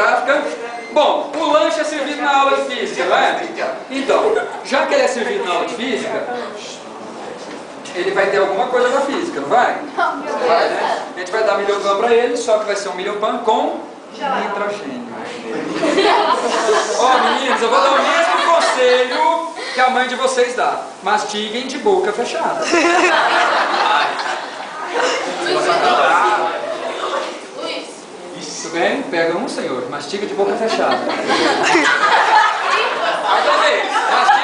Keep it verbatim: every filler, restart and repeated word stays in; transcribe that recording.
geográfica. Bom, o lanche é servido na aula de física, não é? Então, já que ele é servido na aula de física, ele vai ter alguma coisa da física, não vai? Vai, né? A gente vai dar milhopan para ele, só que vai ser um milhopan com nitrogênio. Ó, oh, meninos, eu vou dar o mesmo conselho que a mãe de vocês dá. Mastiguem de boca fechada. Tudo bem? Pega um, senhor. Mastiga de boca fechada. Outra vez. Mastiga